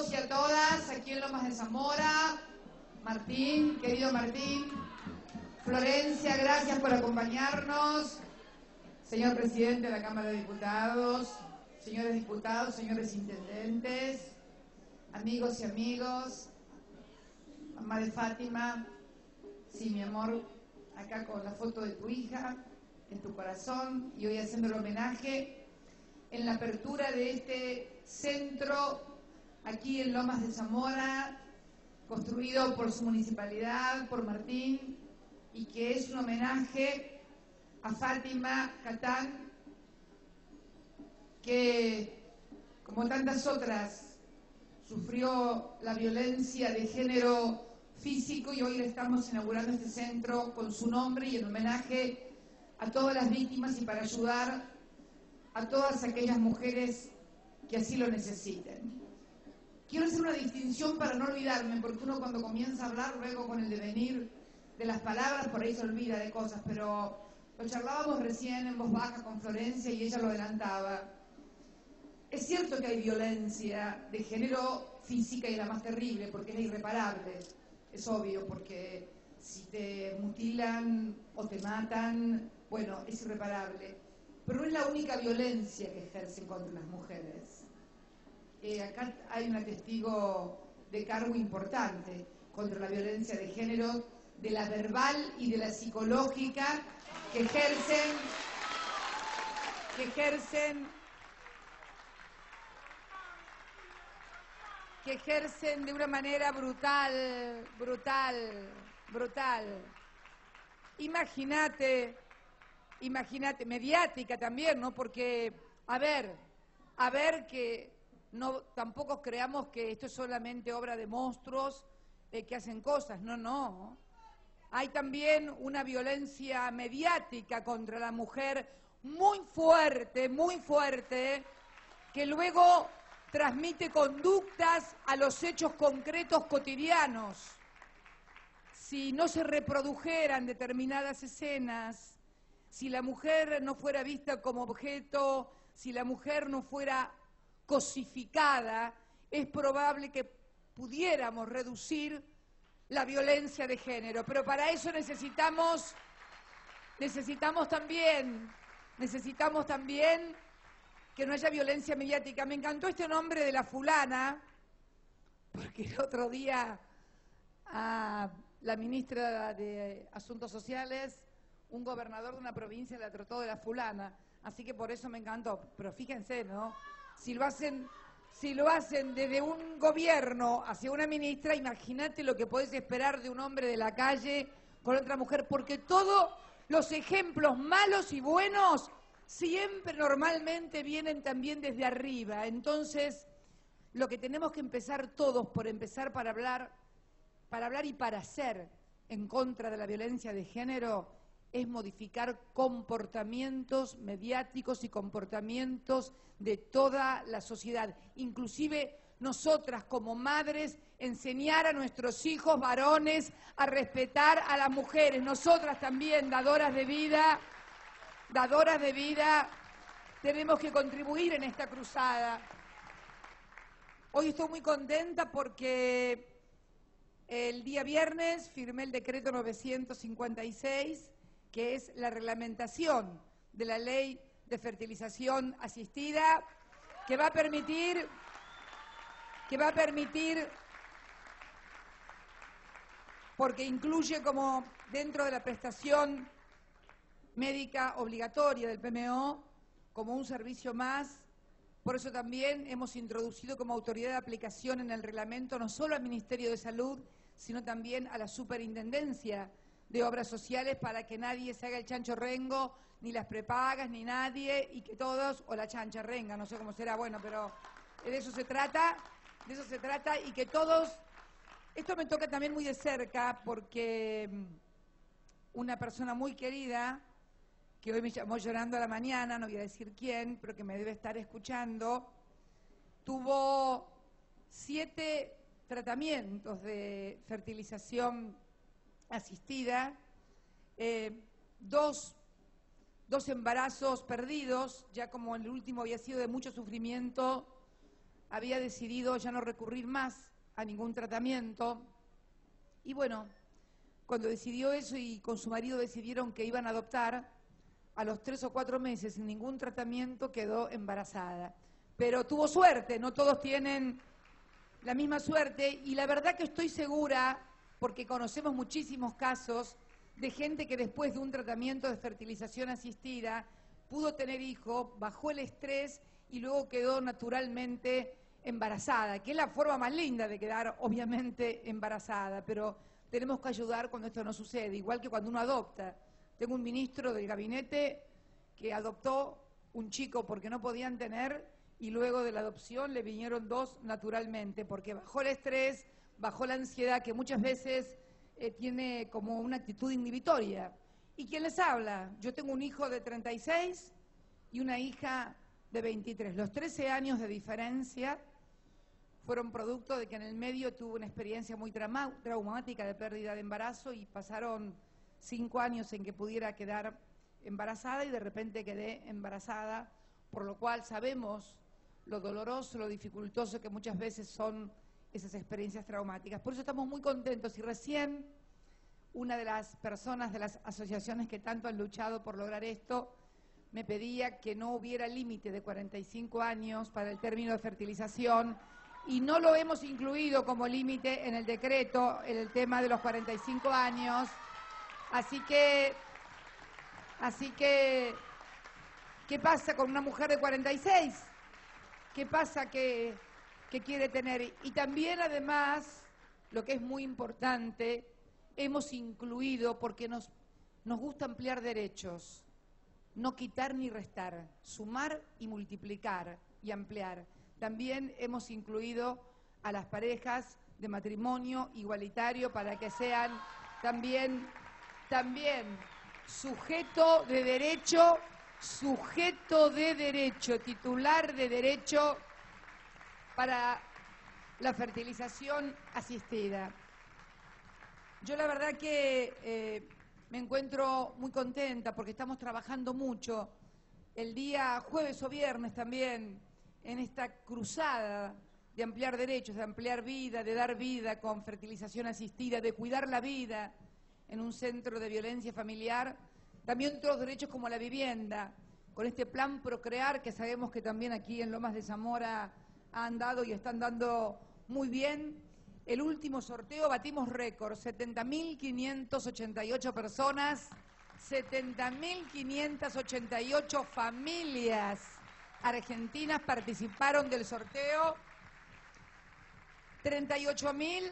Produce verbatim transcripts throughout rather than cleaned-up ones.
todos y a todas aquí en Lomas de Zamora. Martín, querido Martín, Florencia, gracias por acompañarnos. Señor presidente de la Cámara de Diputados, señores diputados, señores intendentes, amigos y amigos, mamá de Fátima, sí, mi amor, acá con la foto de tu hija en tu corazón y hoy haciendo el homenaje en la apertura de este centro aquí en Lomas de Zamora, construido por su municipalidad, por Martín, y que es un homenaje a Fátima Catán, que, como tantas otras, sufrió la violencia de género físico y hoy le estamos inaugurando este centro con su nombre y en homenaje a todas las víctimas y para ayudar a todas aquellas mujeres que así lo necesiten. Quiero hacer una distinción para no olvidarme, porque uno cuando comienza a hablar luego con el devenir de las palabras por ahí se olvida de cosas, pero lo charlábamos recién en voz baja con Florencia y ella lo adelantaba. Es cierto que hay violencia de género física y la más terrible, porque es irreparable, es obvio, porque si te mutilan o te matan, bueno, es irreparable. Pero no es la única violencia que ejercen contra las mujeres. Eh, acá hay un testigo de cargo importante contra la violencia de género, de la verbal y de la psicológica que ejercen, que ejercen, que ejercen de una manera brutal, brutal, brutal. Imagínate, imagínate, mediática también, ¿no? Porque, a ver, a ver que no, tampoco creamos que esto es solamente obra de monstruos eh, que hacen cosas, no, no. Hay también una violencia mediática contra la mujer muy fuerte, muy fuerte, que luego transmite conductas a los hechos concretos cotidianos. Si no se reprodujeran determinadas escenas, si la mujer no fuera vista como objeto, si la mujer no fuera cosificada, es probable que pudiéramos reducir la violencia de género, pero para eso necesitamos, necesitamos también, necesitamos también que no haya violencia mediática. Me encantó este nombre de la fulana, porque el otro día a la ministra de Asuntos Sociales, un gobernador de una provincia la trató de la fulana, así que por eso me encantó. Pero fíjense, ¿no? Si lo hacen... Si lo hacen desde un gobierno hacia una ministra, imagínate lo que podés esperar de un hombre de la calle con otra mujer, porque todos los ejemplos malos y buenos siempre normalmente vienen también desde arriba. Entonces, lo que tenemos que empezar todos por empezar para hablar, para hablar y para hacer en contra de la violencia de género es modificar comportamientos mediáticos y comportamientos de toda la sociedad. Inclusive nosotras como madres, enseñar a nuestros hijos varones a respetar a las mujeres. Nosotras también, dadoras de vida, dadoras de vida, tenemos que contribuir en esta cruzada. Hoy estoy muy contenta porque el día viernes firmé el decreto novecientos cincuenta y seis, que es la reglamentación de la ley de fertilización asistida, que va a permitir, que va a permitir, porque incluye como dentro de la prestación médica obligatoria del P M O, como un servicio más, por eso también hemos introducido como autoridad de aplicación en el reglamento no solo al Ministerio de Salud, sino también a la Superintendencia de Obras Sociales para que nadie se haga el chancho rengo, ni las prepagas, ni nadie, y que todos, o la chancha renga, no sé cómo será, bueno, pero de eso se trata, de eso se trata, y que todos, esto me toca también muy de cerca, porque una persona muy querida, que hoy me llamó llorando a la mañana, no voy a decir quién, pero que me debe estar escuchando, tuvo siete tratamientos de fertilización asistida, eh, dos, dos embarazos perdidos, ya como el último había sido de mucho sufrimiento, había decidido ya no recurrir más a ningún tratamiento. Y bueno, cuando decidió eso y con su marido decidieron que iban a adoptar, a los tres o cuatro meses, sin ningún tratamiento, quedó embarazada. Pero tuvo suerte, no todos tienen la misma suerte, y la verdad que estoy segura, porque conocemos muchísimos casos de gente que después de un tratamiento de fertilización asistida pudo tener hijo, bajó el estrés y luego quedó naturalmente embarazada, que es la forma más linda de quedar obviamente embarazada, pero tenemos que ayudar cuando esto no sucede, igual que cuando uno adopta. Tengo un ministro del gabinete que adoptó un chico porque no podían tener y luego de la adopción le vinieron dos naturalmente, porque bajó el estrés, bajó la ansiedad que muchas veces eh, tiene como una actitud inhibitoria. ¿Y quién les habla? Yo tengo un hijo de treinta y seis y una hija de veintitrés. Los trece años de diferencia fueron producto de que en el medio tuve una experiencia muy trauma, traumática de pérdida de embarazo y pasaron cinco años en que pudiera quedar embarazada y de repente quedé embarazada, por lo cual sabemos lo doloroso, lo dificultoso que muchas veces son esas experiencias traumáticas. Por eso estamos muy contentos y recién una de las personas de las asociaciones que tanto han luchado por lograr esto me pedía que no hubiera límite de cuarenta y cinco años para el término de fertilización y no lo hemos incluido como límite en el decreto, en el tema de los cuarenta y cinco años. Así que, así que, ¿qué pasa con una mujer de cuarenta y seis? ¿Qué pasa que, que quiere tener? Y también, además, lo que es muy importante, hemos incluido, porque nos, nos gusta ampliar derechos, no quitar ni restar, sumar y multiplicar y ampliar. También hemos incluido a las parejas de matrimonio igualitario para que sean también, también sujeto de derecho, sujeto de derecho, titular de derecho para la fertilización asistida. Yo la verdad que eh, me encuentro muy contenta porque estamos trabajando mucho el día jueves o viernes también en esta cruzada de ampliar derechos, de ampliar vida, de dar vida con fertilización asistida, de cuidar la vida en un centro de violencia familiar. También otros derechos como la vivienda, con este plan Procrear que sabemos que también aquí en Lomas de Zamora han dado y están dando muy bien. El último sorteo batimos récord, setenta mil quinientas ochenta y ocho personas, setenta mil quinientas ochenta y ocho familias argentinas participaron del sorteo, treinta y ocho mil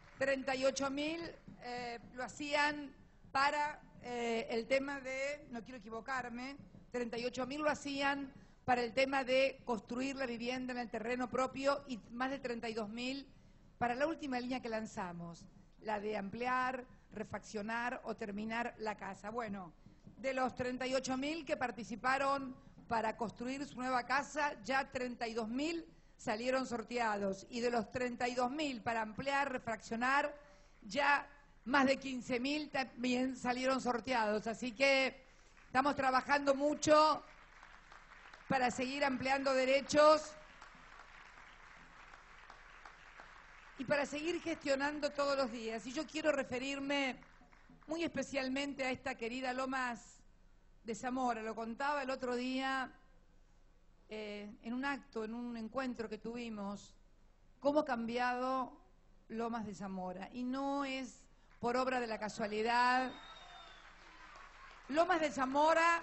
eh, lo hacían para eh, el tema de, no quiero equivocarme, treinta y ocho mil lo hacían para el tema de construir la vivienda en el terreno propio y más de treinta y dos mil para la última línea que lanzamos, la de ampliar, refaccionar o terminar la casa. Bueno, de los treinta y ocho mil que participaron para construir su nueva casa, ya treinta y dos mil salieron sorteados. Y de los treinta y dos mil para ampliar, refaccionar, ya más de quince mil también salieron sorteados. Así que estamos trabajando mucho para seguir ampliando derechos y para seguir gestionando todos los días. Y yo quiero referirme muy especialmente a esta querida Lomas de Zamora. Lo contaba el otro día eh, en un acto, en un encuentro que tuvimos, cómo ha cambiado Lomas de Zamora. Y no es por obra de la casualidad. Lomas de Zamora,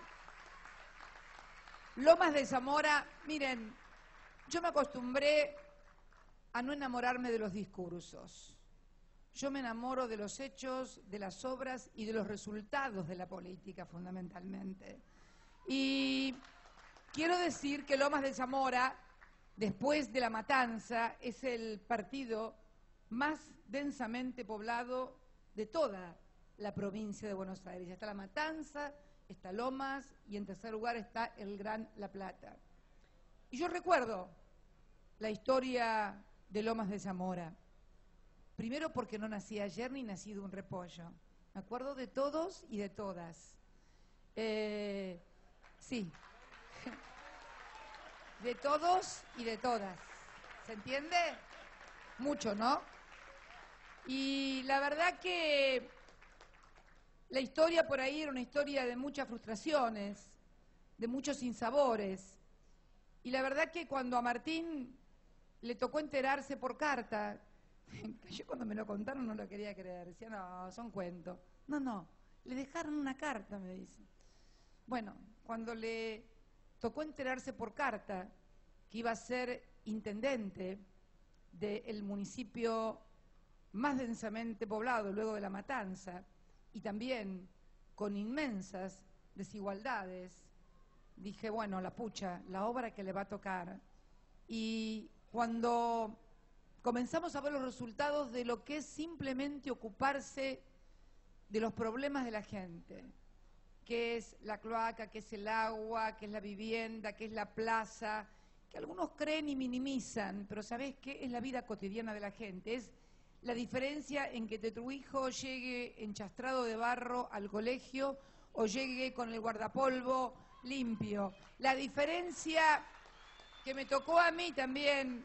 Lomas de Zamora, miren, yo me acostumbré a no enamorarme de los discursos. Yo me enamoro de los hechos, de las obras y de los resultados de la política, fundamentalmente. Y quiero decir que Lomas de Zamora, después de La Matanza, es el partido más densamente poblado de toda la provincia de Buenos Aires. Está La Matanza, está Lomas y en tercer lugar está el Gran La Plata. Y yo recuerdo la historia de Lomas de Zamora. Primero porque no nací ayer ni nací de un repollo. Me acuerdo de todos y de todas. Eh, sí. De todos y de todas. ¿Se entiende? Mucho, ¿no? Y la verdad que la historia por ahí era una historia de muchas frustraciones, de muchos sinsabores. Y la verdad que cuando a Martín le tocó enterarse por carta, yo cuando me lo contaron no lo quería creer, decía, no, son cuentos. No, no, le dejaron una carta, me dice. Bueno, cuando le tocó enterarse por carta que iba a ser intendente del municipio más densamente poblado luego de La Matanza, y también con inmensas desigualdades, dije, bueno, la pucha, la obra que le va a tocar. Y cuando comenzamos a ver los resultados de lo que es simplemente ocuparse de los problemas de la gente, que es la cloaca, que es el agua, que es la vivienda, que es la plaza, que algunos creen y minimizan, pero ¿sabés qué? Es la vida cotidiana de la gente, es la diferencia en que tu hijo llegue enchastrado de barro al colegio o llegue con el guardapolvo limpio. La diferencia que me tocó a mí también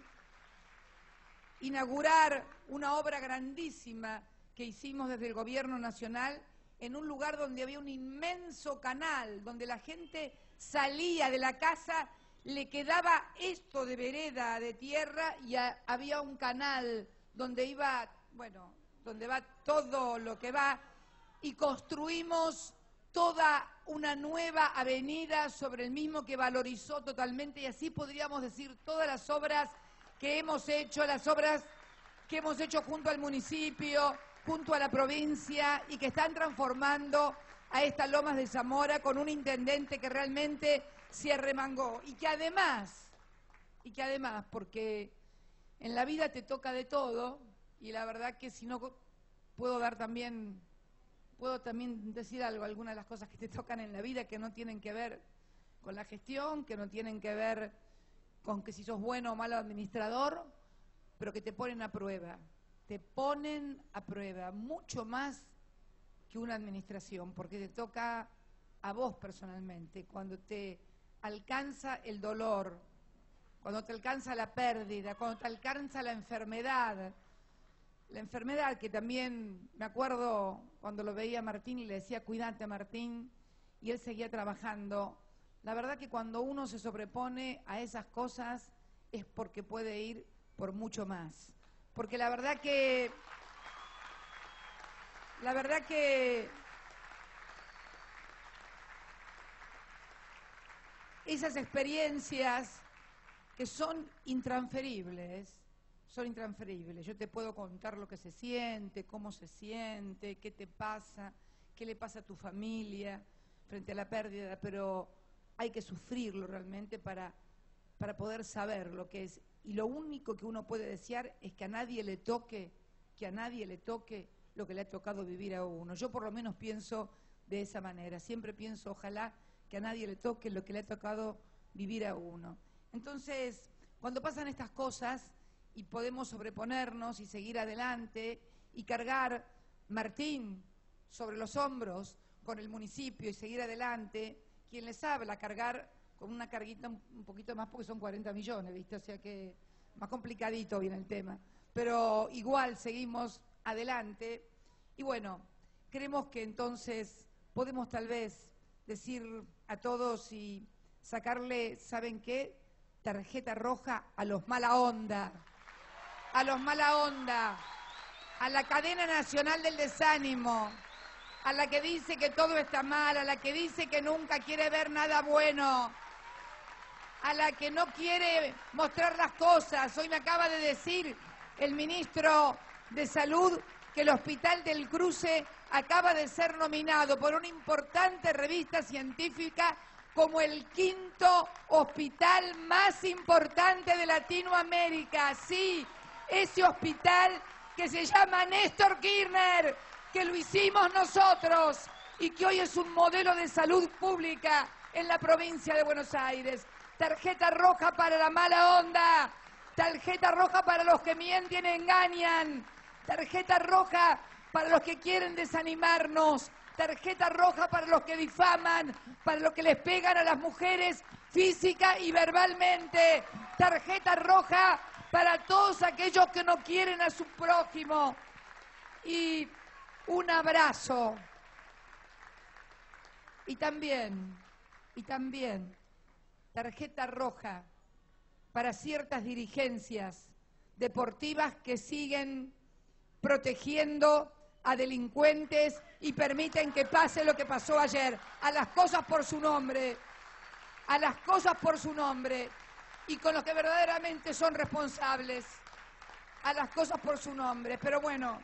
inaugurar una obra grandísima que hicimos desde el gobierno nacional en un lugar donde había un inmenso canal, donde la gente salía de la casa, le quedaba esto de vereda, de tierra, y a, había un canal donde iba, bueno, donde va todo lo que va, y construimos toda una nueva avenida sobre el mismo que valorizó totalmente, y así podríamos decir todas las obras que hemos hecho, las obras que hemos hecho junto al municipio, junto a la provincia, y que están transformando a esta Lomas de Zamora con un intendente que realmente se arremangó, y que además, y que además, porque en la vida te toca de todo, y la verdad que si no puedo dar también, puedo también decir algo, algunas de las cosas que te tocan en la vida que no tienen que ver con la gestión, que no tienen que ver con que si sos bueno o malo administrador, pero que te ponen a prueba, te ponen a prueba mucho más que una administración, porque te toca a vos personalmente, cuando te alcanza el dolor, cuando te alcanza la pérdida, cuando te alcanza la enfermedad, la enfermedad que también me acuerdo cuando lo veía a Martín y le decía, cuídate Martín, y él seguía trabajando. La verdad que cuando uno se sobrepone a esas cosas es porque puede ir por mucho más. Porque la verdad que, la verdad que esas experiencias que son intransferibles, son intransferibles. Yo te puedo contar lo que se siente, cómo se siente, qué te pasa, qué le pasa a tu familia frente a la pérdida, pero hay que sufrirlo realmente para, para poder saber lo que es. Y lo único que uno puede desear es que a nadie le toque, que a nadie le toque lo que le ha tocado vivir a uno. Yo por lo menos pienso de esa manera. Siempre pienso, ojalá que a nadie le toque lo que le ha tocado vivir a uno. Entonces, cuando pasan estas cosas y podemos sobreponernos y seguir adelante y cargar Martín sobre los hombros con el municipio y seguir adelante, quien les habla, cargar con una carguita un poquito más porque son cuarenta millones, ¿viste? O sea que más complicadito viene el tema. Pero igual seguimos adelante y bueno, creemos que entonces podemos tal vez decir a todos y sacarle, ¿saben qué? Tarjeta roja a los mala onda, a los mala onda, a la cadena nacional del desánimo, a la que dice que todo está mal, a la que dice que nunca quiere ver nada bueno, a la que no quiere mostrar las cosas. Hoy me acaba de decir el ministro de Salud que el Hospital del Cruce acaba de ser nominado por una importante revista científica como el quinto hospital más importante de Latinoamérica. Sí, ese hospital que se llama Néstor Kirchner, que lo hicimos nosotros y que hoy es un modelo de salud pública en la provincia de Buenos Aires. Tarjeta roja para la mala onda, tarjeta roja para los que mienten y engañan, tarjeta roja para los que quieren desanimarnos, tarjeta roja para los que difaman, para los que les pegan a las mujeres física y verbalmente, tarjeta roja para todos aquellos que no quieren a su prójimo. Y un abrazo. Y también, y también, tarjeta roja para ciertas dirigencias deportivas que siguen protegiendo a delincuentes y permiten que pase lo que pasó ayer. A las cosas por su nombre, a las cosas por su nombre, y con los que verdaderamente son responsables, a las cosas por su nombre. Pero bueno,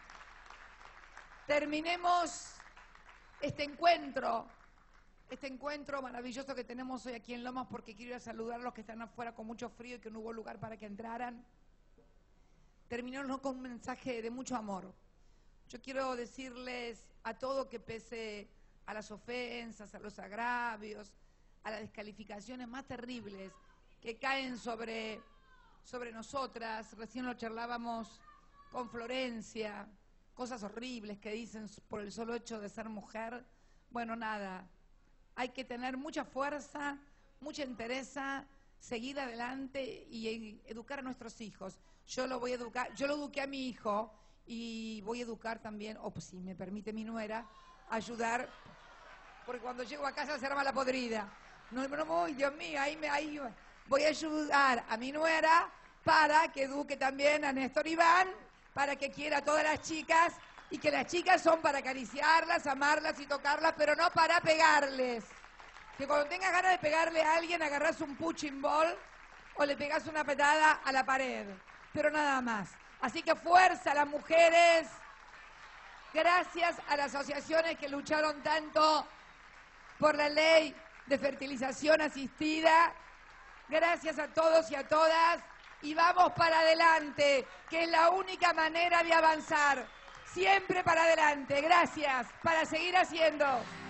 terminemos este encuentro, este encuentro maravilloso que tenemos hoy aquí en Lomas, porque quiero ir a saludar a los que están afuera con mucho frío y que no hubo lugar para que entraran. Terminémoslo con un mensaje de mucho amor. Yo quiero decirles a todo que pese a las ofensas, a los agravios, a las descalificaciones más terribles que caen sobre, sobre nosotras, recién lo charlábamos con Florencia, cosas horribles que dicen por el solo hecho de ser mujer. Bueno, nada, hay que tener mucha fuerza, mucha entereza, seguir adelante y educar a nuestros hijos. Yo lo voy a educar, yo lo eduqué a mi hijo y voy a educar también, o pues, si me permite mi nuera, ayudar, porque cuando llego a casa se arma la podrida. No, no, no, Dios mío, ahí, me, ahí voy a ayudar a mi nuera para que eduque también a Néstor Iván, para que quiera a todas las chicas, y que las chicas son para acariciarlas, amarlas y tocarlas, pero no para pegarles. Que cuando tengas ganas de pegarle a alguien, agarrás un punching ball o le pegás una petada a la pared, pero nada más. Así que fuerza a las mujeres, gracias a las asociaciones que lucharon tanto por la ley de fertilización asistida, gracias a todos y a todas, y vamos para adelante, que es la única manera de avanzar, siempre para adelante. Gracias, para seguir haciendo.